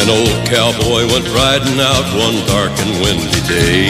An old cowboy went riding out one dark and windy day.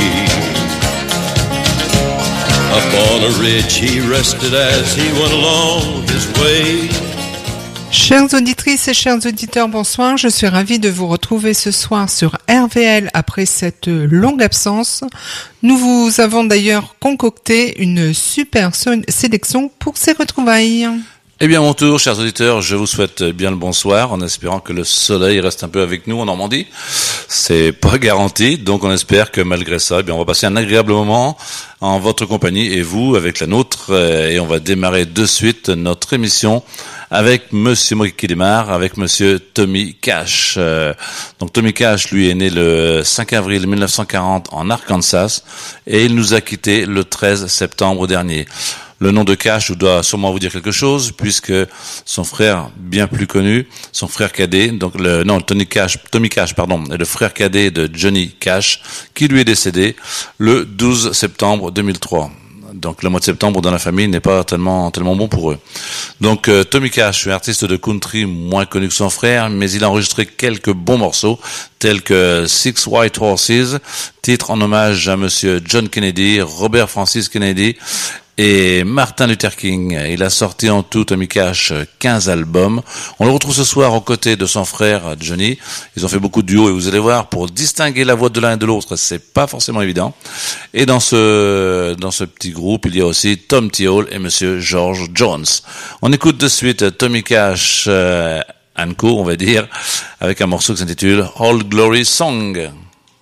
Up on a ridge he rested as he went along his way. Chères auditrices et chers auditeurs, bonsoir. Je suis ravie de vous retrouver ce soir sur RVL après cette longue absence. Nous vous avons d'ailleurs concocté une super sélection pour ces retrouvailles. Eh bien, à mon tour, chers auditeurs, je vous souhaite bien le bonsoir, en espérant que le soleil reste un peu avec nous en Normandie. C'est pas garanti, donc on espère que malgré ça, eh bien, on va passer un agréable moment en votre compagnie et vous avec la nôtre, et on va démarrer de suite notre émission avec Monsieur qui démarre, avec Monsieur Tommy Cash. Donc Tommy Cash, lui, est né le 5 avril 1940 en Arkansas, et il nous a quittés le 13 septembre dernier. Le nom de Cash doit sûrement vous dire quelque chose, puisque son frère bien plus connu, son frère cadet, donc Tommy Cash, est le frère cadet de Johnny Cash, qui lui est décédé le 12 septembre 2003. Donc le mois de septembre dans la famille n'est pas tellement bon pour eux. Donc Tommy Cash, un artiste de country moins connu que son frère, mais il a enregistré quelques bons morceaux, tels que Six White Horses, titre en hommage à Monsieur John Kennedy, Robert Francis Kennedy, et Martin Luther King. Il a sorti en tout, Tommy Cash, 15 albums. On le retrouve ce soir aux côtés de son frère Johnny. Ils ont fait beaucoup de duos et vous allez voir, pour distinguer la voix de l'un et de l'autre, c'est pas forcément évident. Et dans ce petit groupe, il y a aussi Tom T. Hall et Monsieur George Jones. On écoute de suite Tommy Cash & Co, on va dire, avec un morceau qui s'intitule All Glory Song.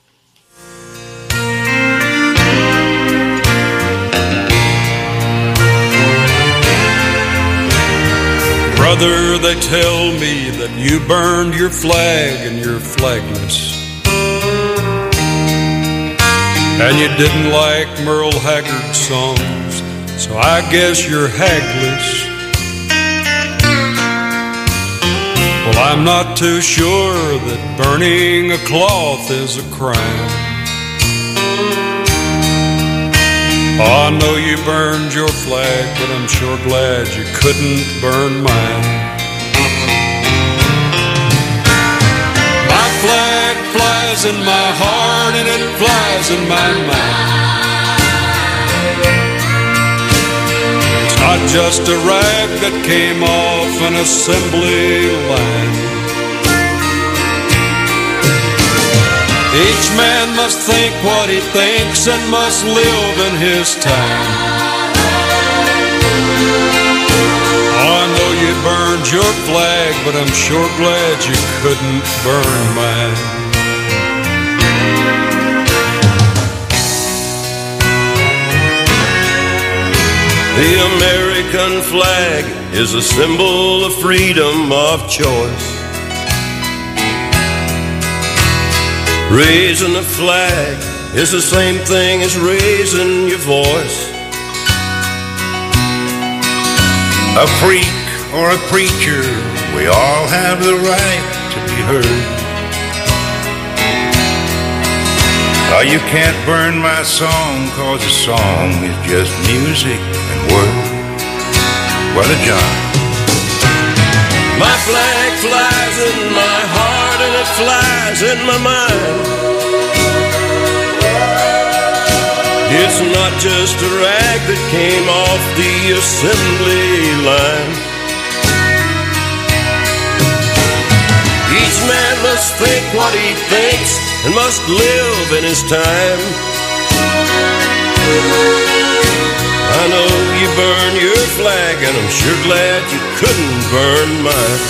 Brother, they tell me that you burned your flag and you're flagless. And you didn't like Merle Haggard songs, so I guess you're hagless. Well, I'm not too sure that burning a cloth is a crime. Oh, I know you burned your flag, but I'm sure glad you couldn't burn mine. My flag flies in my heart and it flies in my mind. It's not just a rag that came off an assembly line. Each man must think what he thinks and must live in his time. Oh, I know you burned your flag, but I'm sure glad you couldn't burn mine. The American flag is a symbol of freedom of choice. Raising a flag is the same thing as raising your voice. A freak or a preacher, we all have the right to be heard. Oh, you can't burn my song, 'cause a song is just music and words. Brother John. My flag flies in my heart and it flies in my mind. It's not just a rag that came off the assembly line. Each man must think what he thinks and must live in his time. I know you burn your flag and I'm sure glad you couldn't burn mine.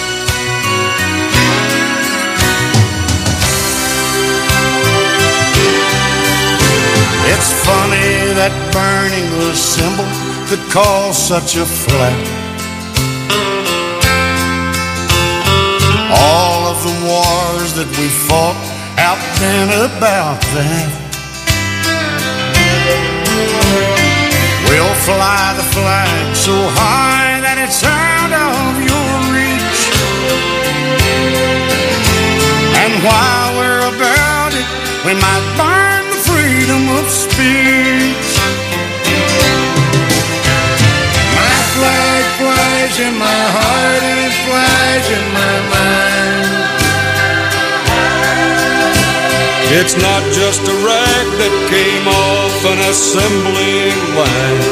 It's funny that burning a symbol could cause such a flap. All of the wars that we fought out and about that. We'll fly the flag so high that it's out of your reach. And while we're about it, we might burn the freedom of speech. My flag flies in my heart and it flies in my mind. It's not just a rag that came off an assembly line.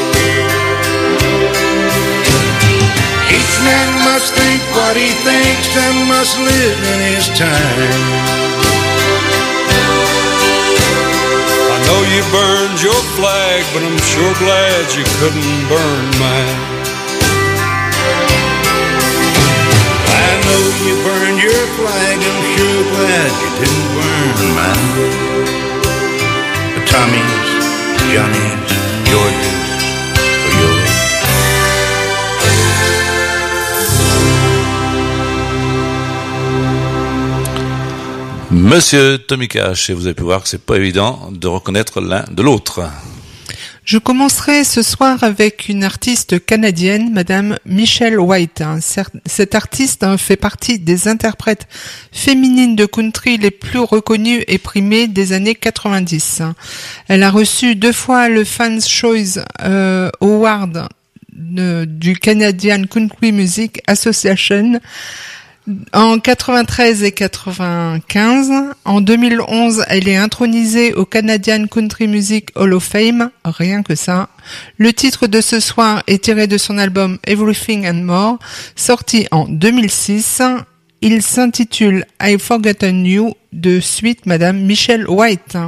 Each man must think what he thinks and must live in his time. I know you burned your flag, but I'm sure glad you couldn't burn mine. I know you burned your flag, I'm sure glad you didn't burn mine. The Tommies, Johnnies, Georges, for yours. Monsieur Tommy Cash, et vous avez pu voir que c'est pas évident de reconnaître l'un de l'autre. Je commencerai ce soir avec une artiste canadienne, Madame Michelle White. Cette artiste fait partie des interprètes féminines de country les plus reconnues et primées des années 90. Elle a reçu 2 fois le Fans Choice Award du Canadian Country Music Association en 93 et 95. En 2011, elle est intronisée au Canadian Country Music Hall of Fame, rien que ça. Le titre de ce soir est tiré de son album Everything and More, sorti en 2006. Il s'intitule I've Forgotten You, de suite Madame Michelle White.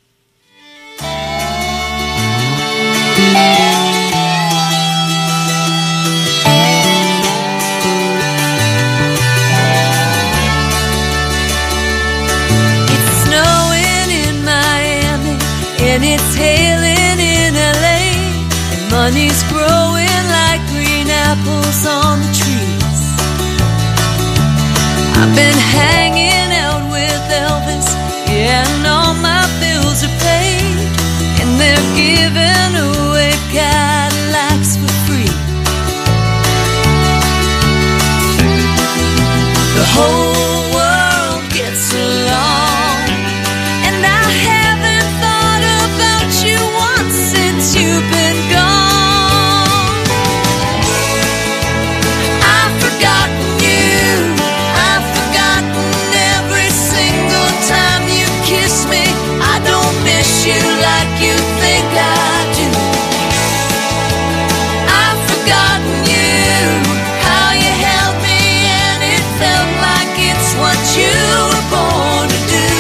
And it's hailing in LA, and money's growing like green apples on the trees. I've been hanging out with Elvis, yeah, and all my bills are paid, and they're giving away Cadillacs for free. The whole world gets along, and I haven't thought about you once since you've been gone. I've forgotten you, I've forgotten every single time you kiss me. I don't miss you like you think I do. I've forgotten you, how you held me and it felt like it's what you were born to do.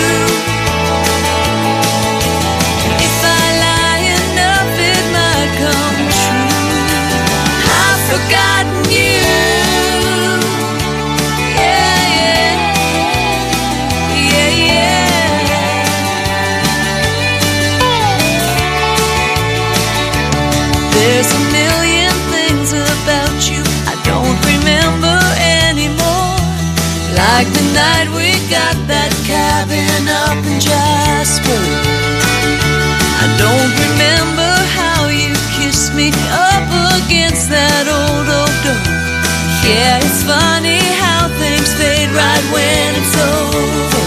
If I lie enough it might come true. I've forgotten you. Yeah, yeah, yeah, yeah. There's a million things about you I don't remember anymore. Like the night we got that cabin up in Jasper. I don't remember how you kissed me up against that old oak door. Yeah, it's funny how things fade right when it's over.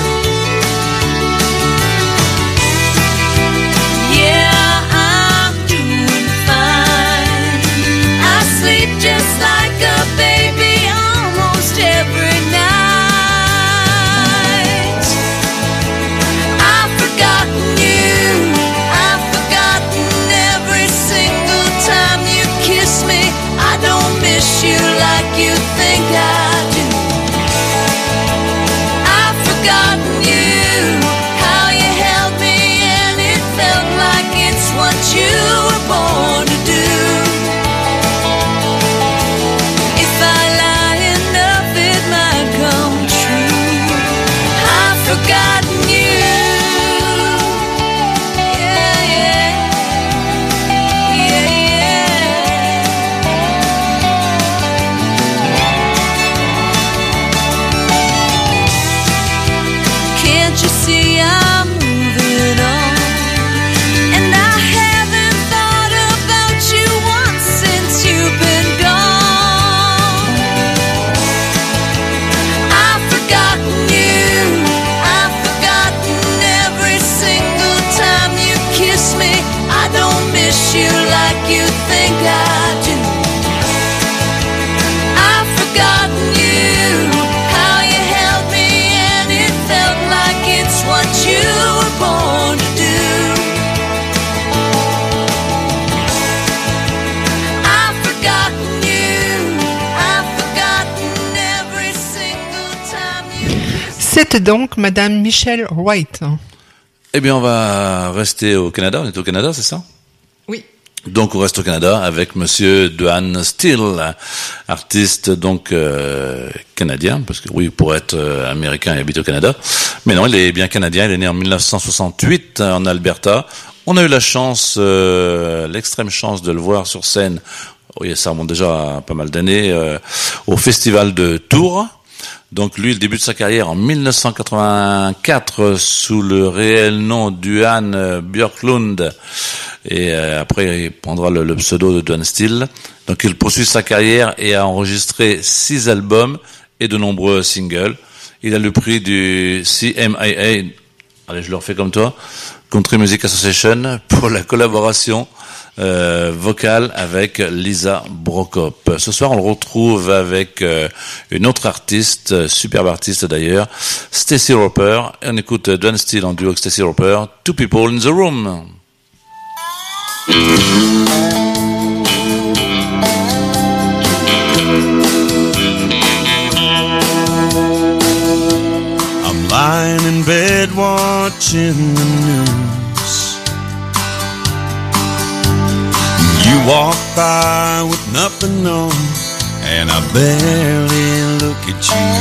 Yeah, I'm doing fine. I sleep just like a baby almost every night. I've forgotten you, I've forgotten every single time you kiss me. I don't miss you like you think I êtes donc Madame Michelle Wright? Eh bien, on va rester au Canada. On est au Canada, c'est ça? Oui. Donc, on reste au Canada avec Monsieur Duane Steele, artiste donc canadien, parce que oui, pour être américain, il habite au Canada. Mais non, il est bien canadien. Il est né en 1968 en Alberta. On a eu la chance, l'extrême chance de le voir sur scène. Oui, ça remonte déjà à pas mal d'années au Festival de Tours. Donc lui, il débute sa carrière en 1984 sous le réel nom Duane Björklund et après il prendra le pseudo de Duane Steele. Donc il poursuit sa carrière et a enregistré 6 albums et de nombreux singles. Il a le prix du CMAA, allez je le refais comme toi, Country Music Association, pour la collaboration vocale avec Lisa Brokop. Ce soir, on le retrouve avec une autre artiste, superbe artiste d'ailleurs, Stacey Roper. Et on écoute Duane Steele en duo avec Stacey Roper, Two People in the Room. I'm lying in bed watching the news. You walk by with nothing on, and I barely look at you.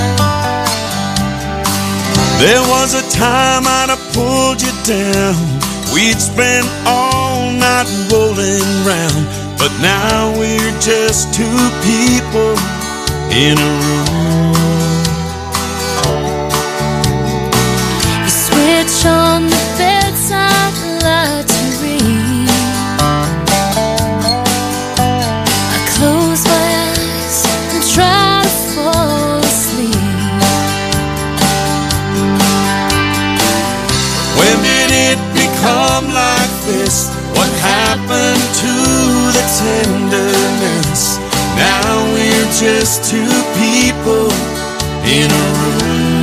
There was a time I'd have pulled you down. We'd spend all night rolling round, but now we're just two people in a room. You switch on the bedside light to read. I close my eyes and try to fall asleep. When did it become like this? What happened to the tenderness? Now we're just two people in a room.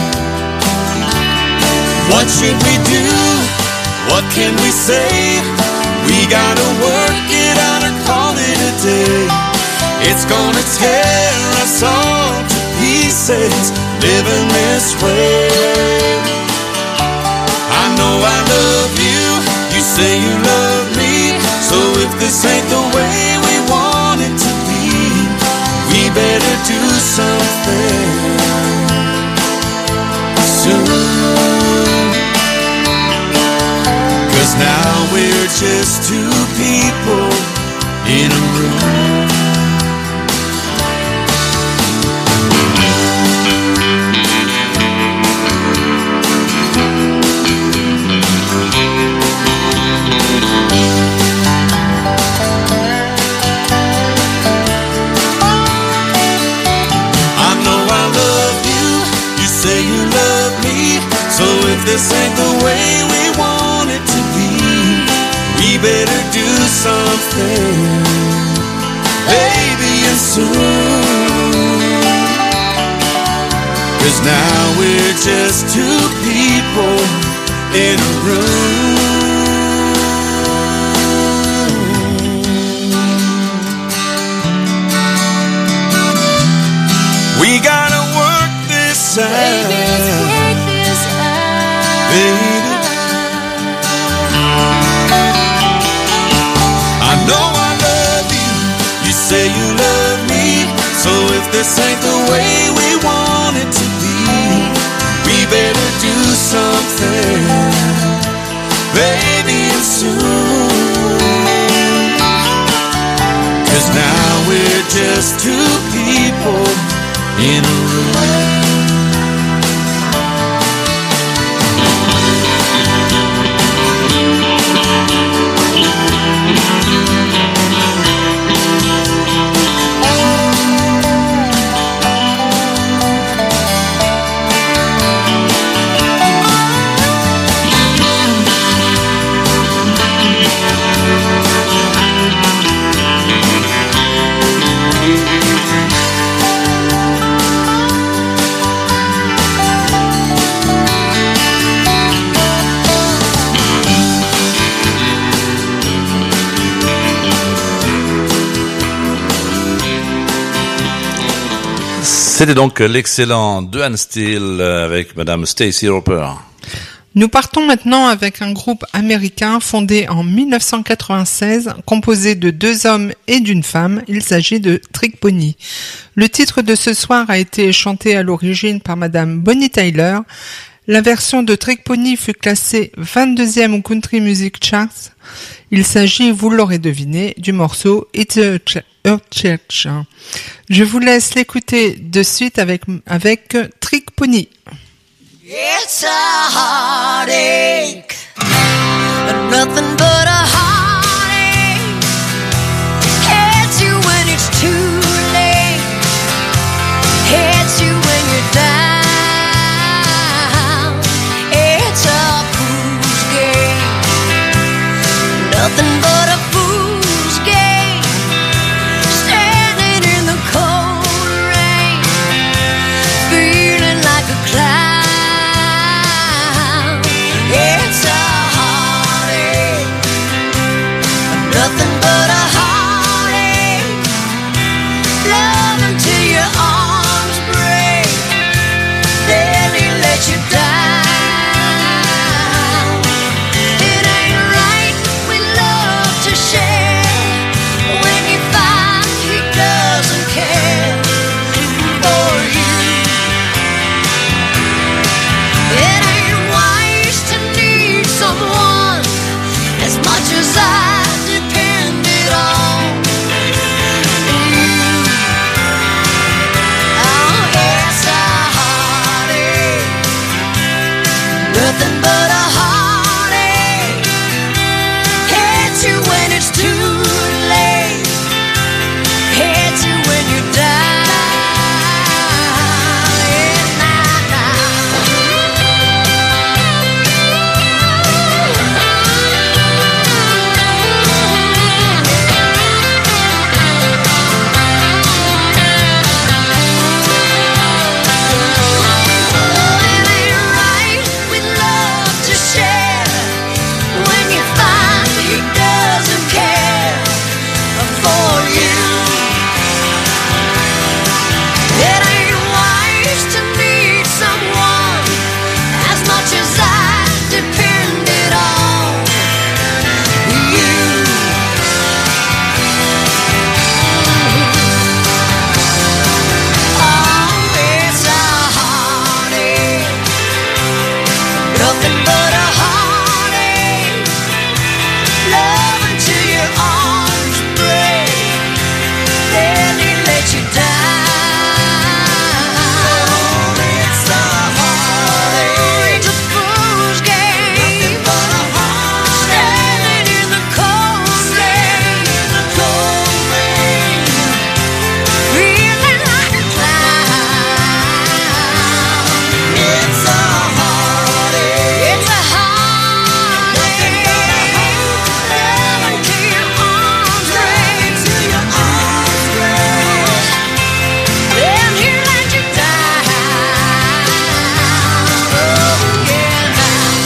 What should we do? What can we say? We gotta work it out or call it a day. It's gonna tear us all to pieces, living this way. I know I love you, you say you love me. So if this ain't the way we want it to be, we better do something soon. 'Cause now we're just two people in a room. This ain't the way we want it to be. We better do something, baby, and soon. 'Cause now we're just two people in a room. We gotta work this out. Baby, let's work this out. Baby, I know I love you, you say you love me. So if this ain't the way we want it to be, we better do something, baby, and soon. 'Cause now we're just two people in a room. C'était donc l'excellent Duane Steele avec Madame Stacey Roper. Nous partons maintenant avec un groupe américain fondé en 1996, composé de 2 hommes et d'une femme. Il s'agit de Trick Pony. Le titre de ce soir a été chanté à l'origine par Madame Bonnie Tyler. La version de Trick Pony fut classée 22e au Country Music Charts. Il s'agit, vous l'aurez deviné, du morceau It's a Church. Je vous laisse l'écouter de suite avec Trick Pony. It's a heartache, but nothing but a heartache. Hits you when it's too late, hits you when you're down. It's a fool's game, nothing but a fool's game. Standing in the cold rain, feeling like a clown. It's a heartache, nothing but a heartache. Love until your arms break, then he let you down. It ain't right, we love to share. When you find he doesn't care for you, it ain't wise to need someone as much as I depended on you. Oh, it's a heartache, nothing but a heartache. Hits you when it's too late, hits you when you're down. It's not It ain't right, we love to share. When you find he doesn't care for you, it ain't wise to need someone as much as I depended on you. Oh, it's a heartache, nothing but a heartache. Love until your arms break, then he let you down. It's a heartache, it's a fool's game, nothing but a heartache. Standing in the cold rain, feeling like a clown. It's a heartache, it's a heartache. Love until your arms break, then he let you down. Oh, yeah,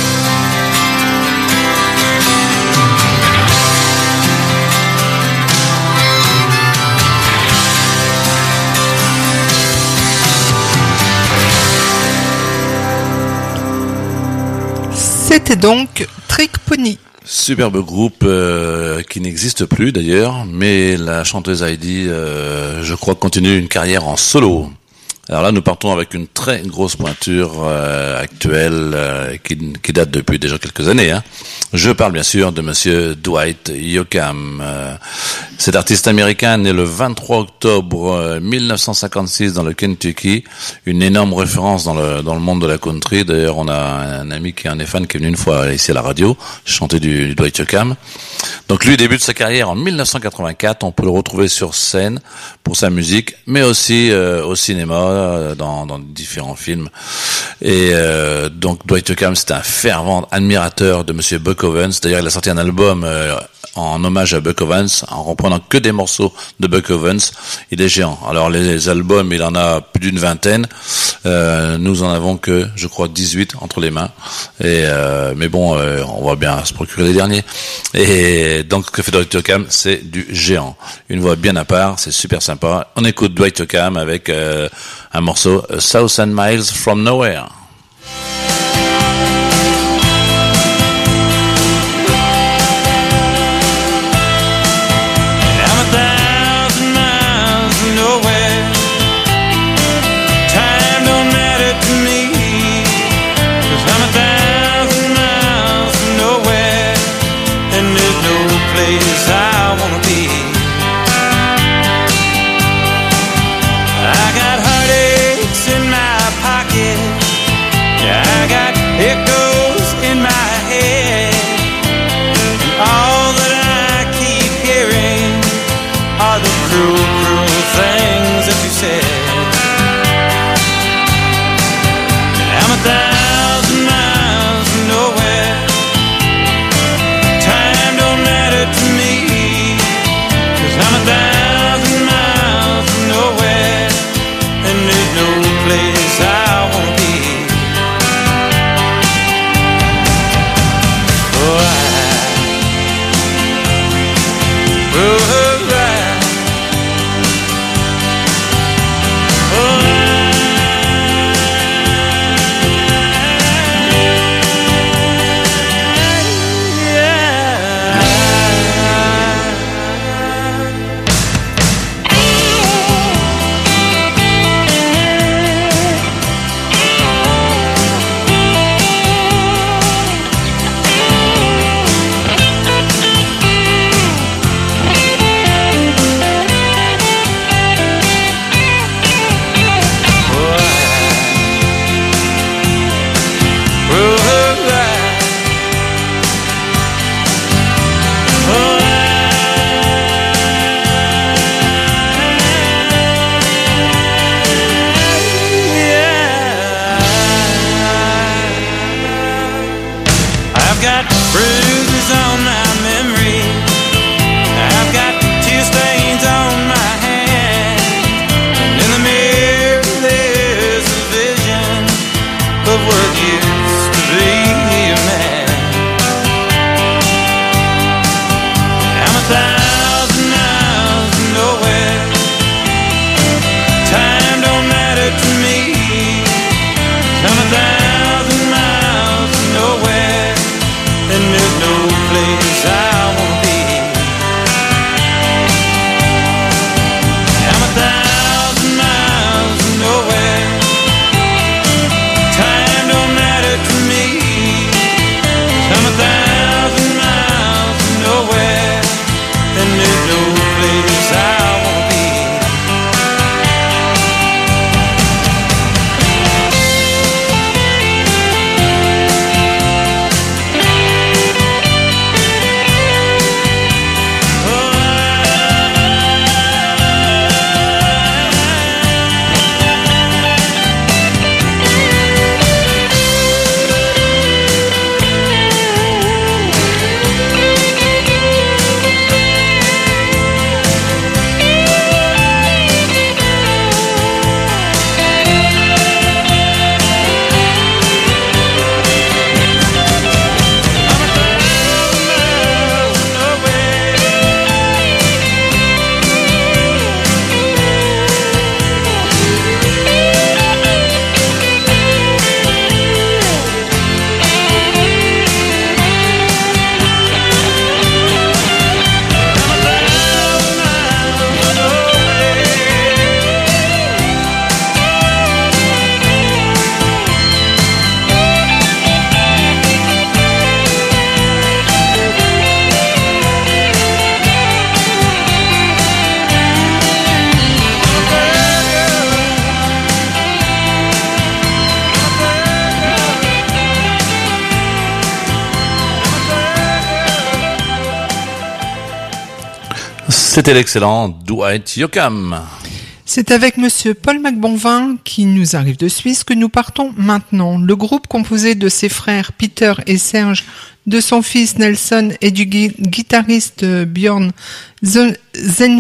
C'était donc Trick Pony. Superbe groupe qui n'existe plus d'ailleurs, mais la chanteuse Heidi, je crois, continue une carrière en solo. Alors là, nous partons avec une très grosse pointure actuelle qui date depuis déjà quelques années. Hein. Je parle bien sûr de Monsieur Dwight Yoakam. Cet artiste américain né le 23 octobre 1956 dans le Kentucky, une énorme référence dans le monde de la country. D'ailleurs, on a un ami qui en est fan qui est venu une fois ici à la radio chanter du Dwight Yoakam. Donc lui débute sa carrière en 1984. On peut le retrouver sur scène pour sa musique, mais aussi au cinéma. Dans différents films. Et donc Dwight Yoakam, c'est un fervent admirateur de Monsieur Buck Owens. D'ailleurs, il a sorti un album en hommage à Buck Owens, en reprenant que des morceaux de Buck Owens. Il est géant. Alors les albums, il en a plus d'une vingtaine. Nous en avons que, je crois, 18 entre les mains. Et mais bon, on va bien se procurer les derniers. Et donc, ce que fait Dwight Yoakam, c'est du géant. Une voix bien à part, c'est super sympa. On écoute Dwight Yoakam avec un morceau, 1000 Miles from Nowhere. C'était l'excellent Dwight Yoakam. C'est avec monsieur Paul McBonvin, qui nous arrive de Suisse, que nous partons maintenant. Le groupe composé de ses frères Peter et Serge, de son fils Nelson et du guitariste Björn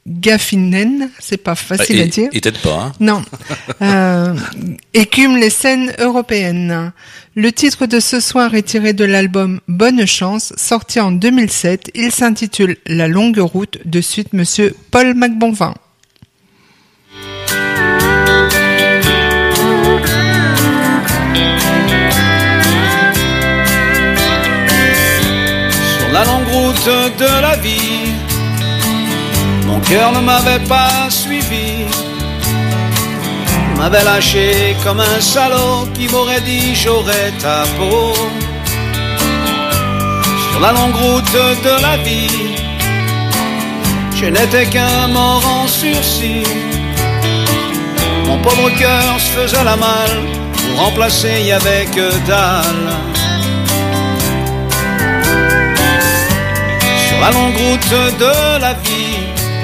Gaffinen, c'est pas facile à dire. Il t'aide pas, hein? Non. Écume les scènes européennes. Le titre de ce soir est tiré de l'album Bonne Chance, sorti en 2007. Il s'intitule La longue route. De suite, monsieur Paul McBonvin. Sur la longue route de la vie, mon cœur ne m'avait pas suivi, m'avait lâché comme un salaud qui m'aurait dit j'aurais ta peau. Sur la longue route de la vie, je n'étais qu'un mort en sursis. Mon pauvre cœur se faisait la malle, pour remplacer il n'y avait que dalle. Sur la longue route de la vie,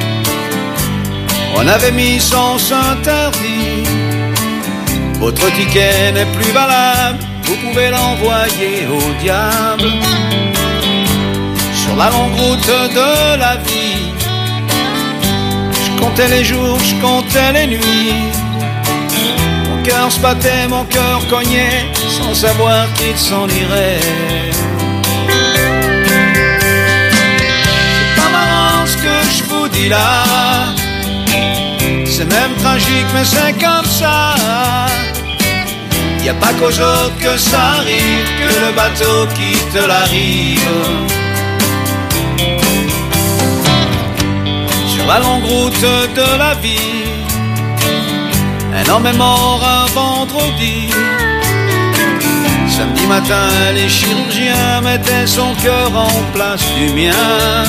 on avait mis sens interdit. Votre ticket n'est plus valable, vous pouvez l'envoyer au diable. Sur la longue route de la vie, je comptais les jours, je comptais les nuits. Mon cœur se battait, mon cœur cognait, sans savoir qu'il s'en irait. C'est pas marrant ce que je vous dis là, c'est même tragique mais c'est comme ça. Y a pas qu'aux autres que ça arrive, que le bateau quitte la rive. Sur la longue route de la vie, un homme est mort un vendredi. Samedi matin, les chirurgiens mettaient son cœur en place du mien.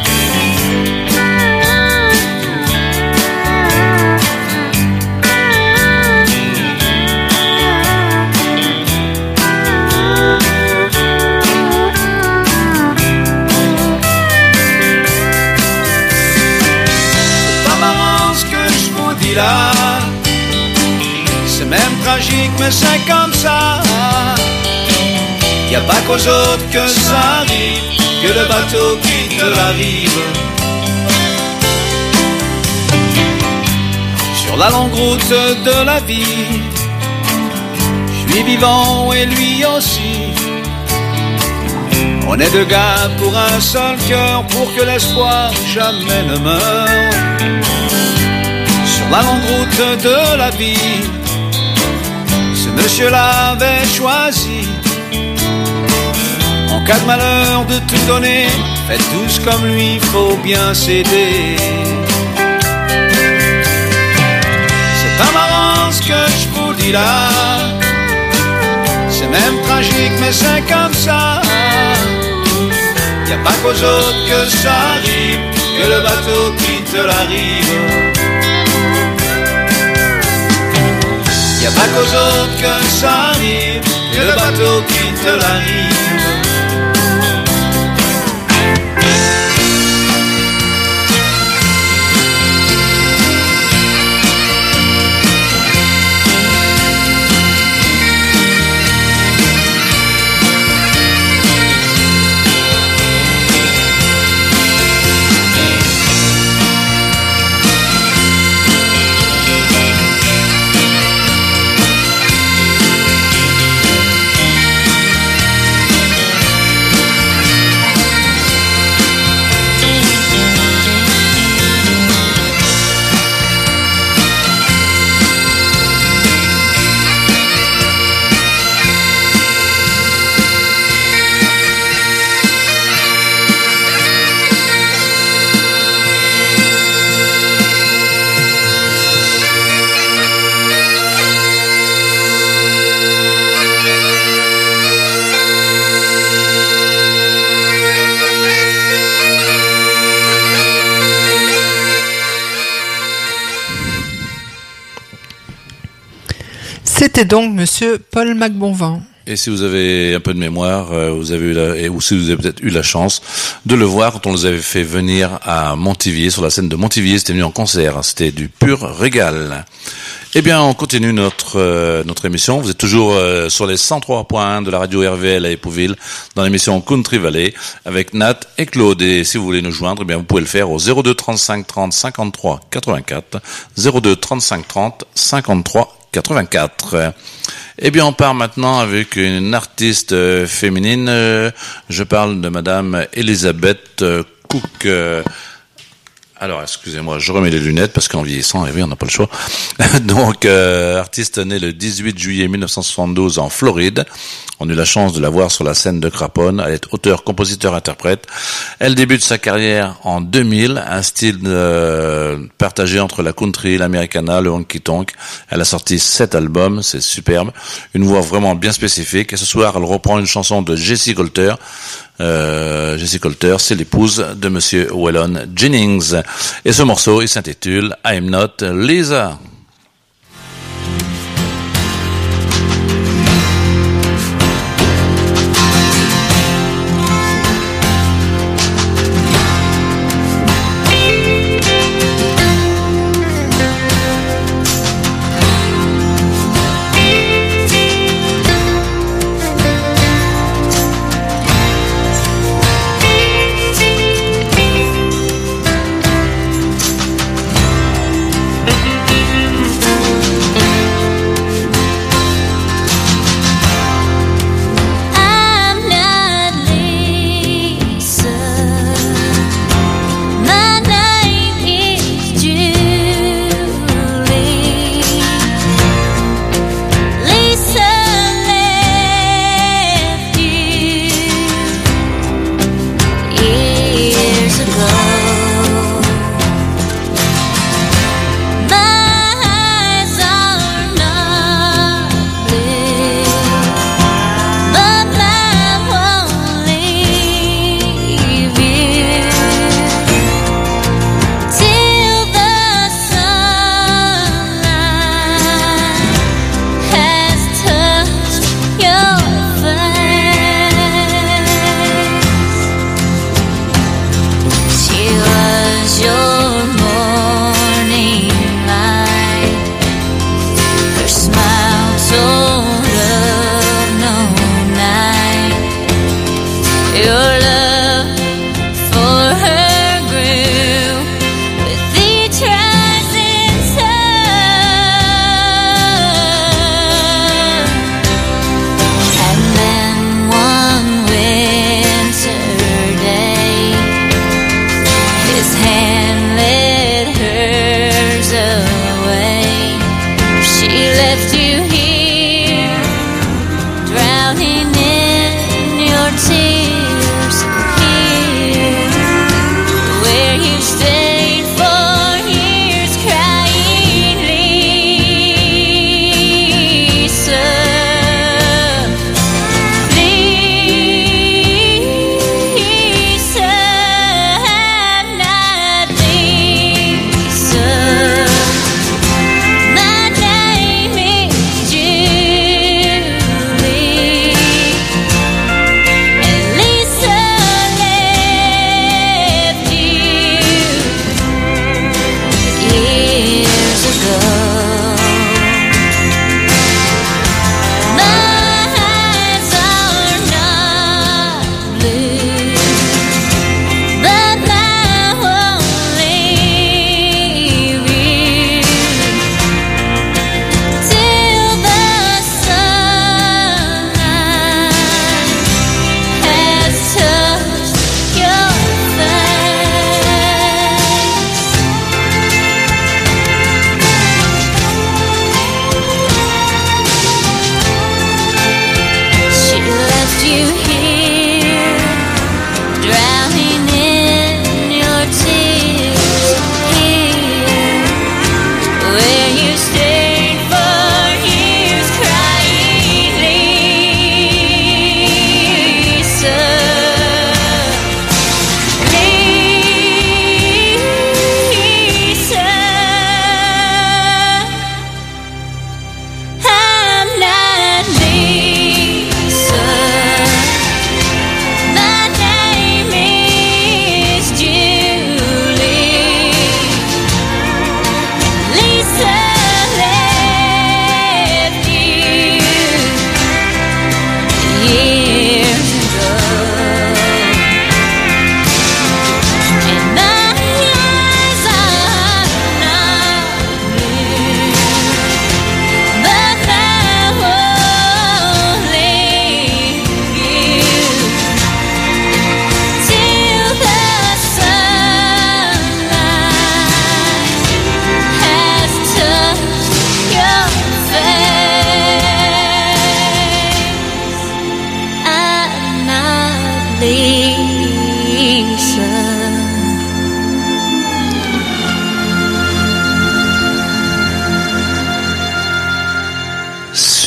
Là, c'est même tragique mais c'est comme ça. Y a pas qu'aux autres que ça arrive, que le bateau quitte la rive. Sur la longue route de la vie, je suis vivant et lui aussi. On est deux gars pour un seul cœur, pour que l'espoir jamais ne meure. Sur la longue route de la vie, ce monsieur-là avait choisi, en cas de malheur, de tout donner. Faites tous comme lui, faut bien s'aider. C'est pas marrant ce que je vous dis là, c'est même tragique mais c'est comme ça. Y a pas qu'aux autres que ça arrive, que le bateau quitte la rive. Y a pas qu'aux autres que ça arrive, que le bateau quitte la rive. C'était donc monsieur Paul McBonvin. Et si vous avez un peu de mémoire, vous avez ou si vous avez peut-être eu la chance de le voir quand on les avait fait venir à Montivier, sur la scène de Montivier, c'était venu en concert, c'était du pur régal. Eh bien, on continue notre émission. Vous êtes toujours sur les 103.1 de la radio RVL à Épouville, dans l'émission Country Valley, avec Nat et Claude. Et si vous voulez nous joindre, eh bien, vous pouvez le faire au 02 35 30 53 84, 02 35 30 53 84. Eh bien, on part maintenant avec une artiste féminine. Je parle de Madame Elizabeth Cook. Alors, excusez-moi, je remets les lunettes parce qu'en vieillissant, eh oui, on n'a pas le choix. Donc, artiste née le 18 juillet 1972 en Floride. On a eu la chance de la voir sur la scène de Craponne. Elle est auteure, compositeur, interprète. Elle débute sa carrière en 2000, un style partagé entre la country, l'americana, le honky-tonk. Elle a sorti 7 albums, c'est superbe. Une voix vraiment bien spécifique. Et ce soir, elle reprend une chanson de Jessie Colter. Jessie Colter, c'est l'épouse de Monsieur Waylon Jennings. Et ce morceau, il s'intitule I'm Not Lisa.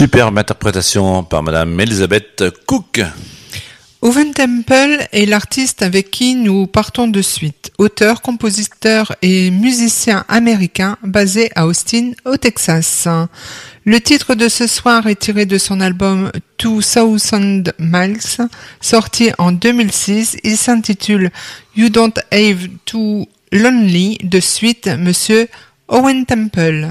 superbe interprétation par Madame Elizabeth Cook. Owen Temple est l'artiste avec qui nous partons de suite. Auteur, compositeur et musicien américain basé à Austin, au Texas. Le titre de ce soir est tiré de son album 2000 Miles, sorti en 2006. Il s'intitule You Don't Have to Lonely. De suite, Monsieur Owen Temple.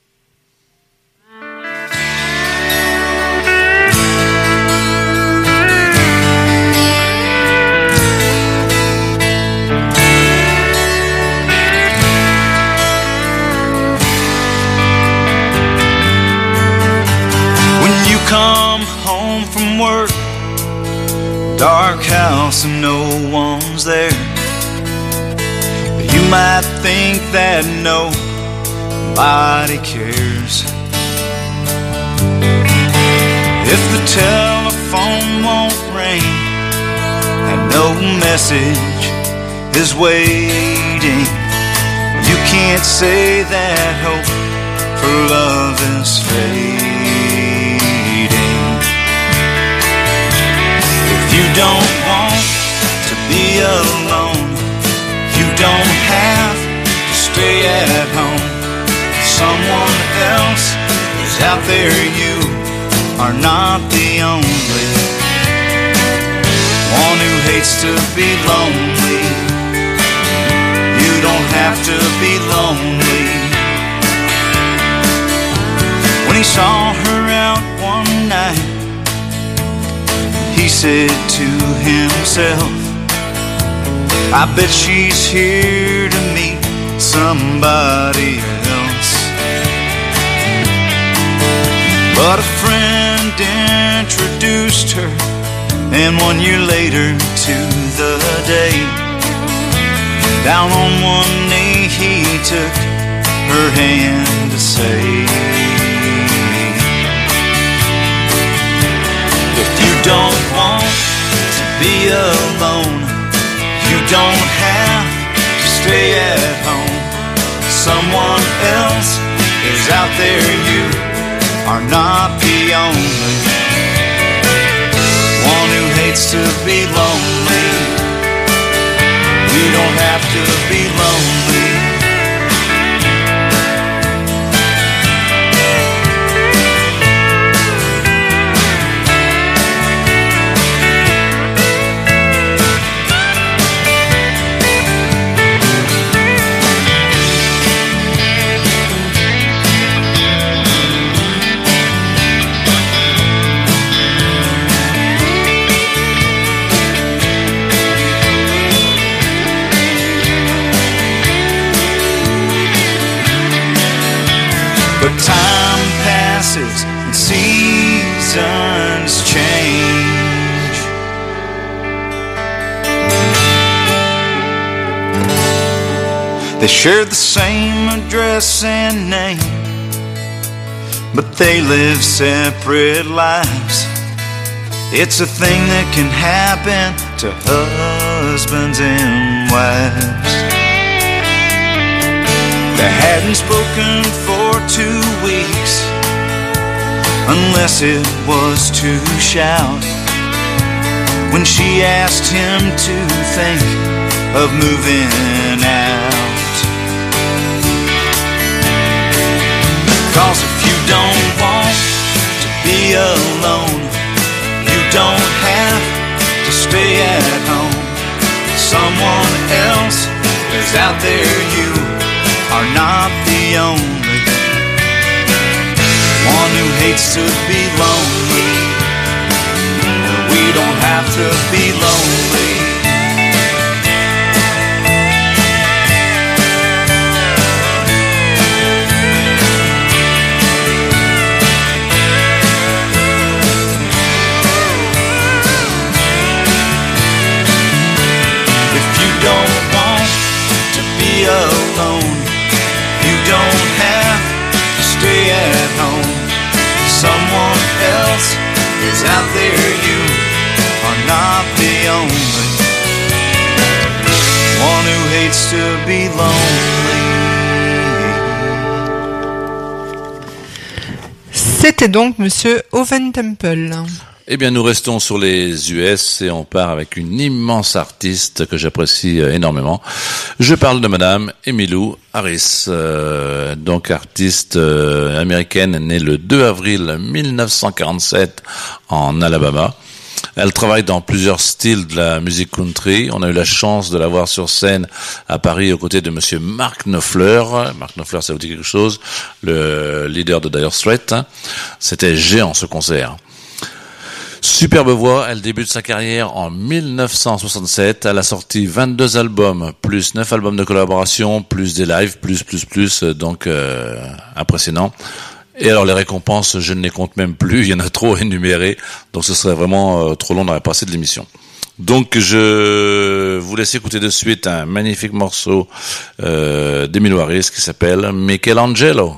Come home from work, dark house and no one's there. You might think that nobody cares. If the telephone won't ring and no message is waiting, you can't say that hope for love is fading. You don't want to be alone. You don't have to stay at home. Someone else is out there. You are not the only one who hates to be lonely. You don't have to be lonely. When he saw her out one night, he said to himself, I bet she's here to meet somebody else. But a friend introduced her, and 1 year later to the day, down on one knee he took her hand to say, if you don't want to be alone, you don't have to stay at home. Someone else is out there. You are not the only one who hates to be lonely. You don't have to be lonely. But time passes and seasons change. They share the same address and name, but they live separate lives. It's a thing that can happen to husbands and wives. They hadn't spoken for 2 weeks, unless it was to shout, when she asked him to think of moving out. 'Cause if you don't want to be alone, you don't have to stay at home. Someone else is out there. You are not the only one who hates to be lonely. We don't have to be lonely. If you don't want to be alone, you don't have to stay at home. Someone else is out there. You are not the only one who hates to be lonely. C'était donc Monsieur Owen Temple. Eh bien, nous restons sur les US et on part avec une immense artiste que j'apprécie énormément. Je parle de Madame Emmylou Harris, donc artiste américaine née le 2 avril 1947 en Alabama. Elle travaille dans plusieurs styles de la musique country. On a eu la chance de la voir sur scène à Paris aux côtés de Monsieur Mark Knopfler. Mark Knopfler, ça vous dit quelque chose? Le leader de Dire Straits. C'était géant ce concert. Superbe voix, elle débute sa carrière en 1967, elle a sorti 22 albums, plus 9 albums de collaboration, plus des lives, plus, donc impressionnant. Et alors les récompenses, je ne les compte même plus, il y en a trop énumérées, donc ce serait vraiment trop long dans la passée de l'émission. Donc je vous laisse écouter de suite un magnifique morceau d'Emmylou Harris qui s'appelle Michelangelo.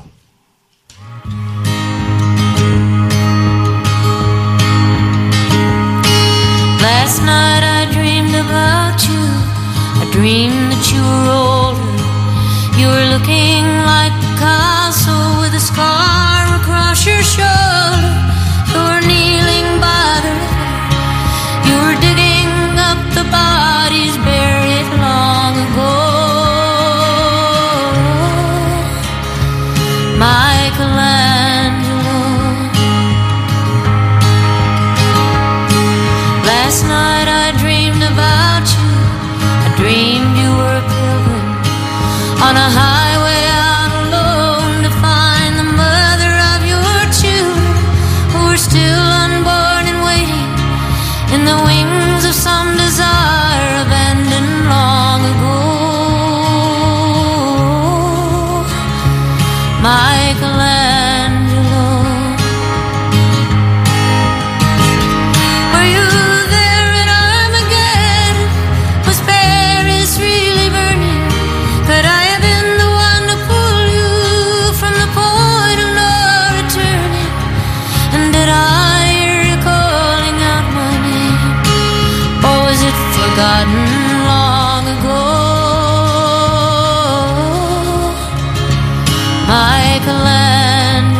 Last night I dreamed about you. I dreamed that you were older. You were looking like Picasso with a scar across your shoulder. You were kneeling by the river. You were digging up the bodies buried long ago. Michelangelo. Last night I dreamed about you. I dreamed you were a pilgrim on a highway out alone to find the mother of your children who were still unborn and waiting in the wings of some desire abandoned long ago. Michelangelo. Were you there at Armageddon? Was Paris really burning? Could I have been the one to pull you from the point of no returning? And did I hear you calling out my name? Or was it forgotten long ago? Michelangelo.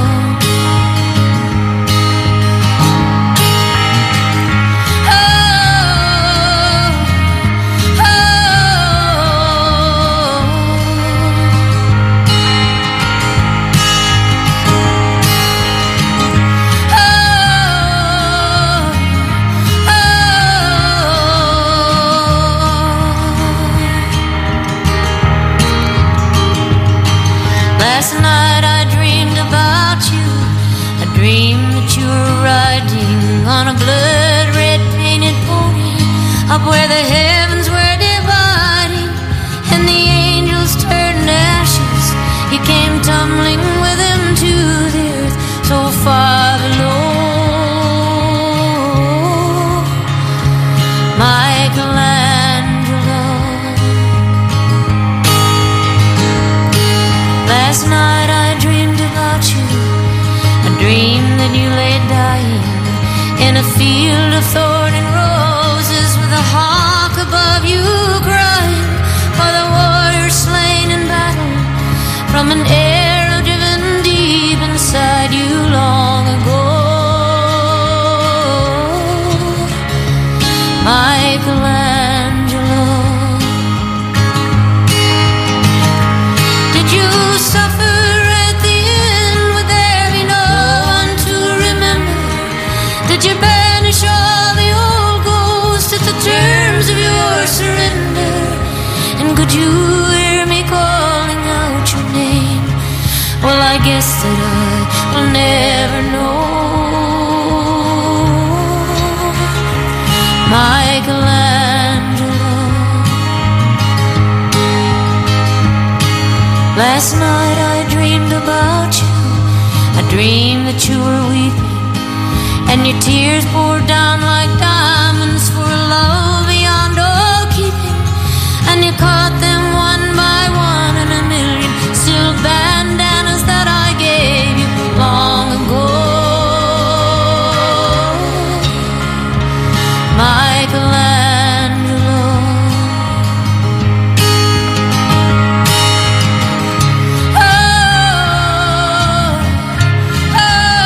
Last night I dreamed about you. I dreamed that you were riding on a blood-red painted pony up where the heavens were dividing and the angels turned to ashes. You came tumbling with them to the earth so far below. Michelangelo. Last night I dreamed about you. I dreamed that you lay dying in a field of thorn and roses with a hawk above you crying for the warrior slain in battle from an arrow driven deep inside you long ago. Michelangelo. Did you suffer at the end? Would there be no one to remember? Did you banish all the old ghosts at the terms of your surrender? And could you hear me calling out your name? Well, I guess that I will never know. Michelangelo. Last night I dreamed about you. I dreamed that you were weeping and your tears poured down like diamonds for a love beyond all keeping. And you caught them one by one in a million silk bandanas that I gave you long ago. Michelangelo. Oh, oh,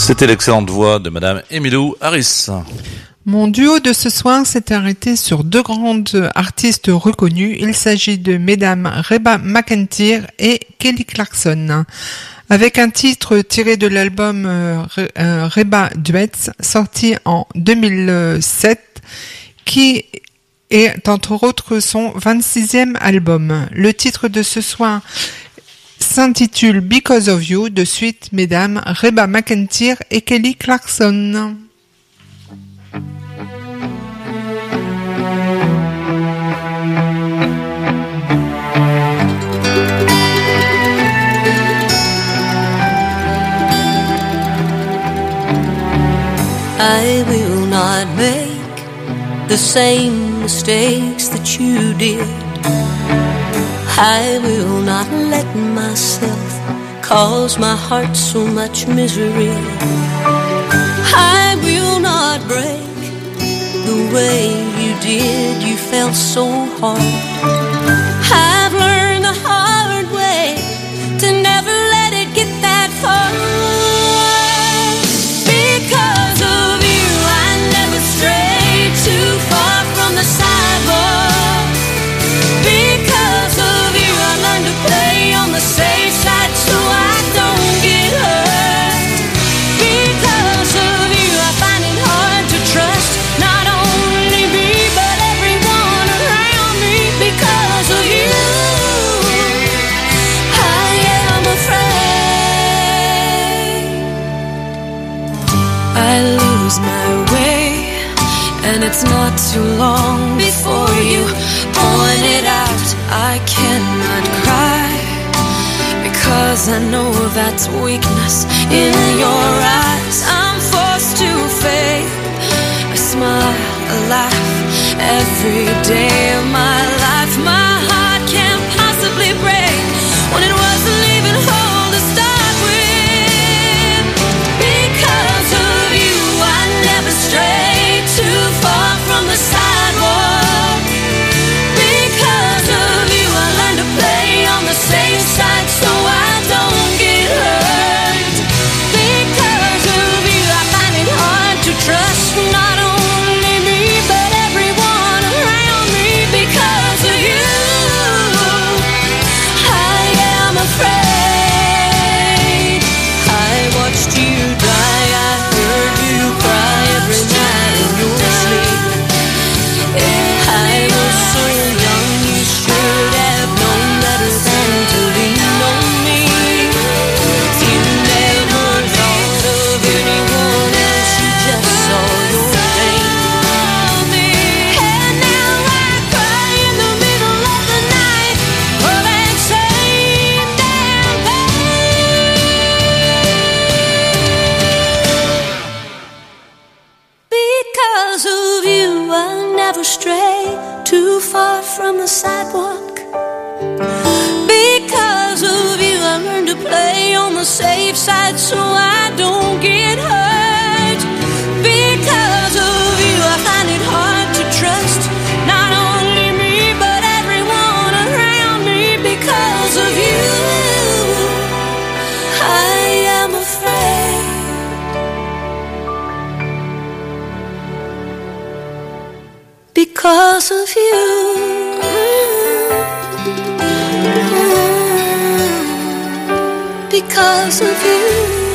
C'était l'excellente voix de Madame Emmylou Harris. Mon duo de ce soir s'est arrêté sur deux grandes artistes reconnues. Il s'agit de Mesdames Reba McEntire et Kelly Clarkson. Avec un titre tiré de l'album Reba Duets, sorti en 2007, qui est entre autres son 26e album. Le titre de ce soir s'intitule Because of You, de suite Mesdames Reba McEntire et Kelly Clarkson. I will not make the same mistakes that you did. I will not let myself cause my heart so much misery. I will not break the way you did. You felt so hard. I've learned the hard way to never let it get that far. Because of you, I never strayed too far from the sidewalk. Because of you, I learned to play on the safe side so I don't get hurt. Because of you, I find it hard to trust not only me but everyone around me. Because of you, I am afraid I lose my way, and it's not too long before you point it out. I cannot cry because I know that's weakness in your eyes. I'm forced to fake a smile, a laugh every day of my life. My heart can't possibly break when it wasn't even whole to start with. Because of you, I never strayed too far from the sidewalk. Because of you, I learned to play on the safe side so I don't get hurt. Because of you, I find it hard to trust not only me but everyone around me. Because of you, I am afraid. I watched you die, I heard you cry every night in your sleep. I was so young, you should have known better than to lean on me. You never thought of anyone else, you just saw your pain. And now I cry in the middle of the night for that same damn pain. Because of you, I'll never stray too far from the sidewalk. Because of you, I learned to play on the safe side so I don't get hurt. Because of you, I find it hard to trust not only me but everyone around me. Because of you, I am afraid. Because of you, because of you.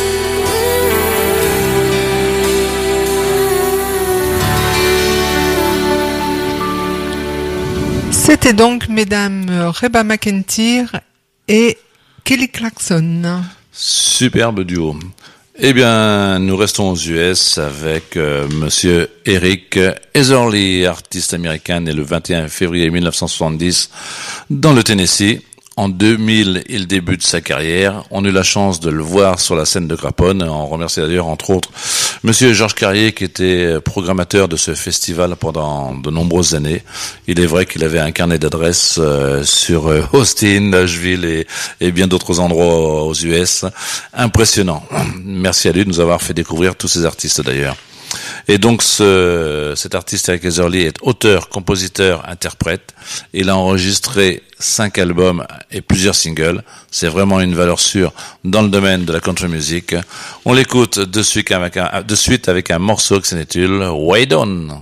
C'était donc Mesdames Reba McEntire et Kelly Clarkson. Superbe duo. Eh bien, nous restons aux US avec monsieur Eric Etherly, artiste américain né le 21 février 1970 dans le Tennessee. En 2000, il débute sa carrière. On a eu la chance de le voir sur la scène de Craponne. On remercie d'ailleurs, entre autres, monsieur Georges Carrier, qui était programmateur de ce festival pendant de nombreuses années. Il est vrai qu'il avait un carnet d'adresses sur Austin, Nashville et bien d'autres endroits aux US. Impressionnant. Merci à lui de nous avoir fait découvrir tous ces artistes d'ailleurs. Et donc cet artiste Eric Ezerly est auteur, compositeur, interprète. Il a enregistré 5 albums et plusieurs singles. C'est vraiment une valeur sûre dans le domaine de la country music. On l'écoute de suite avec un morceau qui s'intitule Way Down.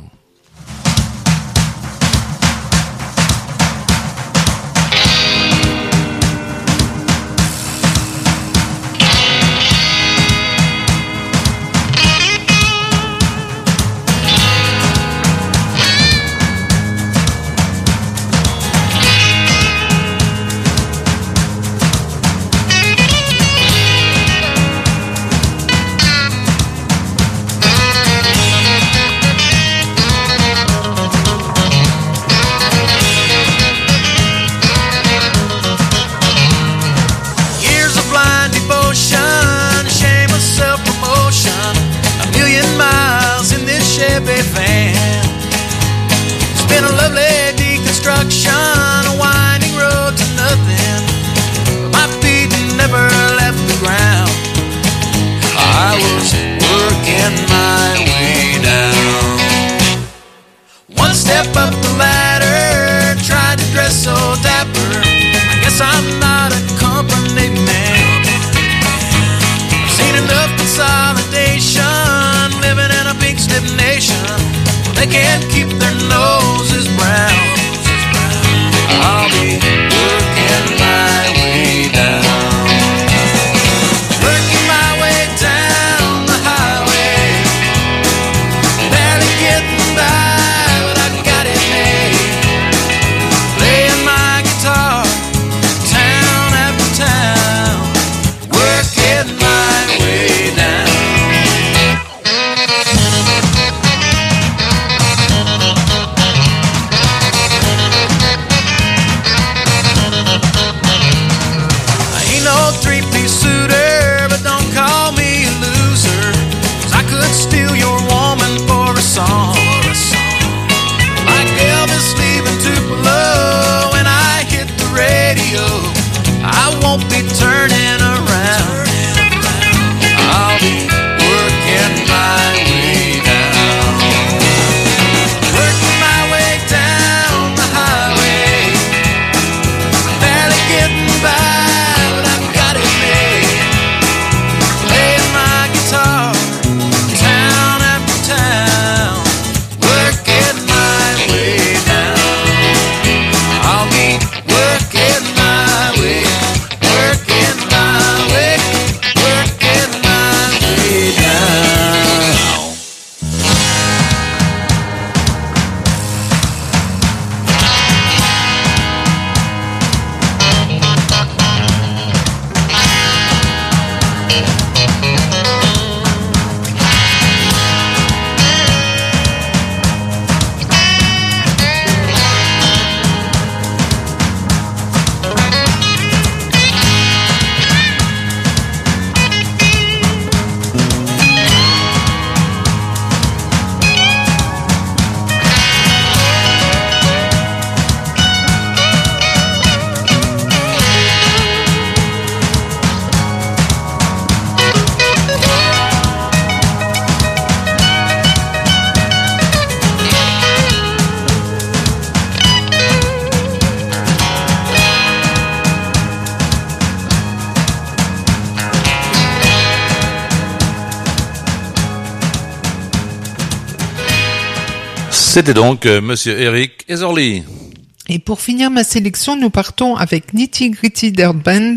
C'était donc Monsieur Eric Ezerly. Et pour finir ma sélection, nous partons avec Nitty Gritty Dirt Band,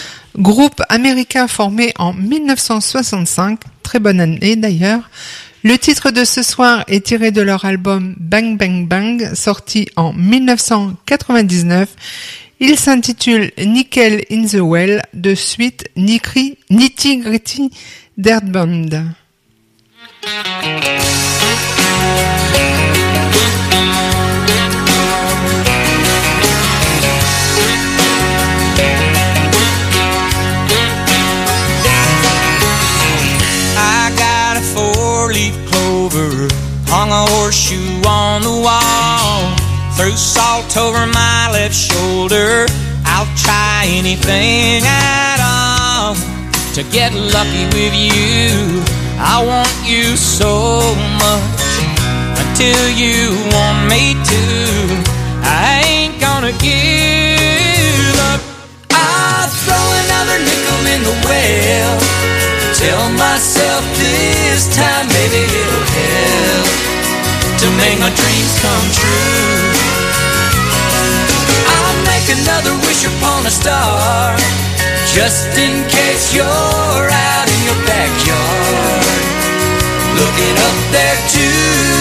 groupe américain formé en 1965, très bonne année d'ailleurs. Le titre de ce soir est tiré de leur album Bang Bang Bang, sorti en 1999. Il s'intitule Nickel in the Well, de suite Nitty Gritty Dirt Band. Hung a horseshoe on the wall, threw salt over my left shoulder. I'll try anything at all to get lucky with you. I want you so much until you want me to. I ain't gonna give up. I'll throw another nickel in the well. Tell myself this time maybe it'll help to make my dreams come true. I'll make another wish upon a star, just in case you're out in your backyard, looking up there too.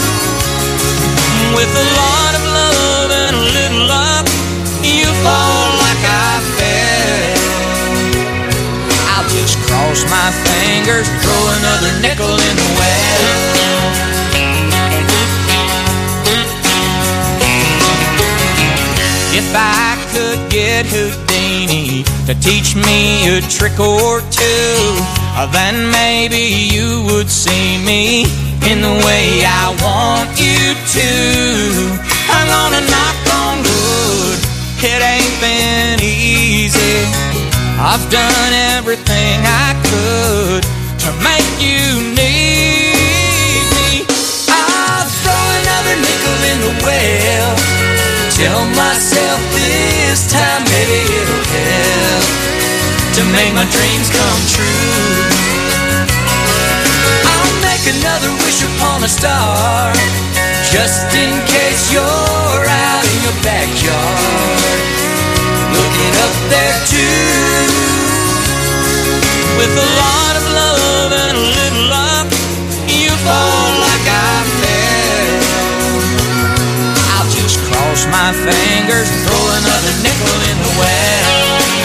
With a lot of love and a little luck, you fall like I fell. I'll just cross my fingers, throw another nickel in the well. If I could get Houdini to teach me a trick or two, then maybe you would see me in the way I want you to. I'm gonna knock on wood, it ain't been easy. I've done everything I could to make you need me. I'll throw another nickel in the well. Tell myself this time maybe it'll help to make my dreams come true. I'll make another wish upon a star, just in case you're out in your backyard, looking up there too. With a lot of love and a little luck, you fall like I fell. I'll just cross my fingers and throw another nickel in the well.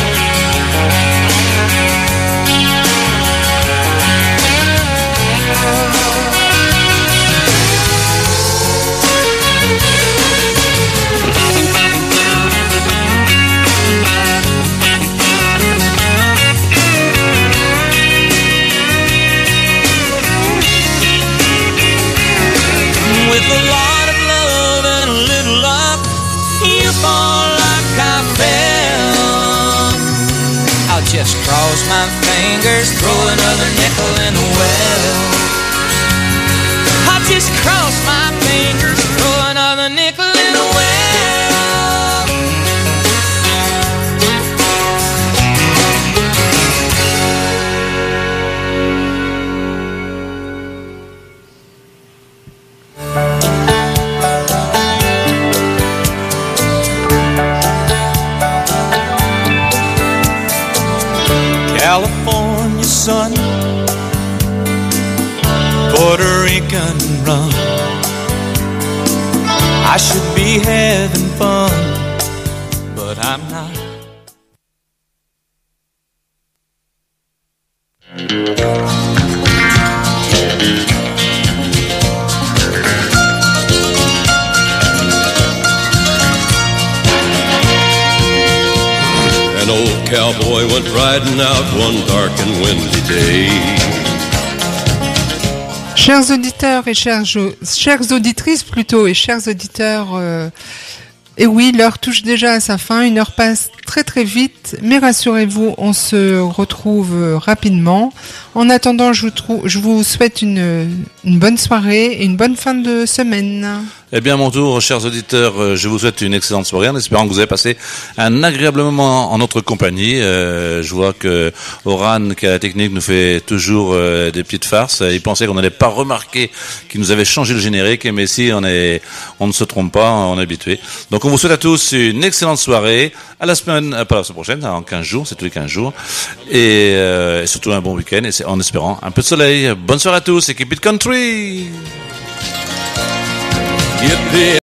With a lot of love and a little luck, you fall like I fell. I'll just cross my fingers, throw another nickel in the well. I'll just cross my fingers, throw another nickel in the well. California sun, Puerto Rican rum. I should be having fun, but I'm not. An old cowboy went riding out one dark and windy day. Chers auditeurs et chères auditrices plutôt et chers auditeurs, et oui, l'heure touche déjà à sa fin, une heure passe très très vite, mais rassurez-vous, on se retrouve rapidement. En attendant, je vous souhaite une bonne soirée et une bonne fin de semaine. Eh bien, à mon tour, chers auditeurs, je vous souhaite une excellente soirée en espérant que vous avez passé un agréable moment en notre compagnie. Je vois que Oran, qui a la technique, nous fait toujours des petites farces. Il pensait qu'on n'allait pas remarquer qu'il nous avait changé le générique, mais si, on ne se trompe pas, on est habitué. Donc, on vous souhaite à tous une excellente soirée. À la semaine, pas la semaine prochaine, en 15 jours, c'est tous les 15 jours. Et surtout un bon week-end, et c'est en espérant un peu de soleil. Bonne soirée à tous et keep it country! Yippee!